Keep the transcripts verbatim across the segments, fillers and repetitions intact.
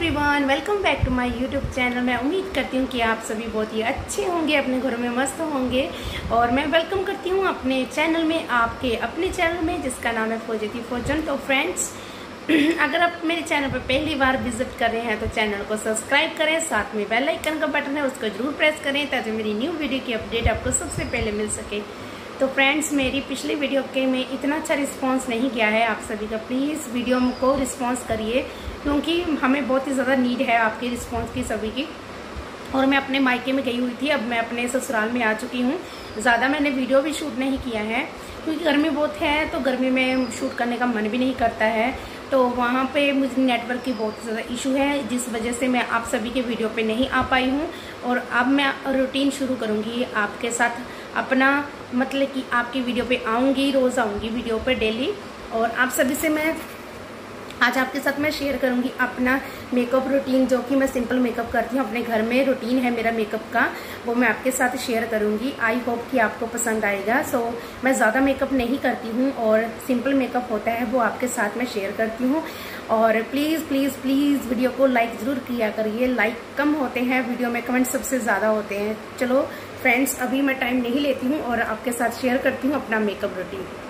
Everyone, welcome back to my YouTube channel. मैं उम्मीद करती हूँ कि आप सभी बहुत ही अच्छे होंगे, अपने घरों में मस्त होंगे। और मैं वेलकम करती हूँ अपने चैनल में, आपके अपने चैनल में जिसका नाम है फौजती फौजन। तो फ्रेंड्स, अगर आप मेरे चैनल पर पहली बार विजिट कर रहे हैं तो चैनल को सब्सक्राइब करें, साथ में बेल आइकन का बटन है उसको जरूर प्रेस करें ताकि मेरी न्यू वीडियो की अपडेट आपको सबसे पहले मिल सके। तो फ्रेंड्स, मेरी पिछली वीडियो के में इतना अच्छा रिस्पांस नहीं किया है आप सभी का, प्लीज़ वीडियो को रिस्पांस करिए क्योंकि हमें बहुत ही ज़्यादा नीड है आपके रिस्पांस की सभी की। और मैं अपने मायके में गई हुई थी, अब मैं अपने ससुराल में आ चुकी हूँ। ज़्यादा मैंने वीडियो भी शूट नहीं किया है क्योंकि गर्मी बहुत है, तो गर्मी में शूट करने का मन भी नहीं करता है। तो वहाँ पे मुझे नेटवर्क की बहुत ज़्यादा इशू है, जिस वजह से मैं आप सभी के वीडियो पे नहीं आ पाई हूँ। और अब मैं रूटीन शुरू करूँगी आपके साथ अपना, मतलब कि आपकी वीडियो पे आऊँगी, रोज़ आऊँगी वीडियो पे डेली। और आप सभी से मैं आज आपके साथ मैं शेयर करूंगी अपना मेकअप रूटीन, जो कि मैं सिंपल मेकअप करती हूँ अपने घर में। रूटीन है मेरा मेकअप का, वो मैं आपके साथ शेयर करूंगी। आई होप कि आपको पसंद आएगा। सो so, मैं ज़्यादा मेकअप नहीं करती हूँ और सिंपल मेकअप होता है वो आपके साथ मैं शेयर करती हूँ। और प्लीज़ प्लीज़ प्लीज़ वीडियो को लाइक ज़रूर किया करिए। लाइक कम होते हैं वीडियो में, कमेंट सबसे ज़्यादा होते हैं। चलो फ्रेंड्स, अभी मैं टाइम नहीं लेती हूँ और आपके साथ शेयर करती हूँ अपना मेकअप रूटीन।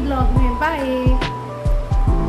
ब्लॉग में। बाय।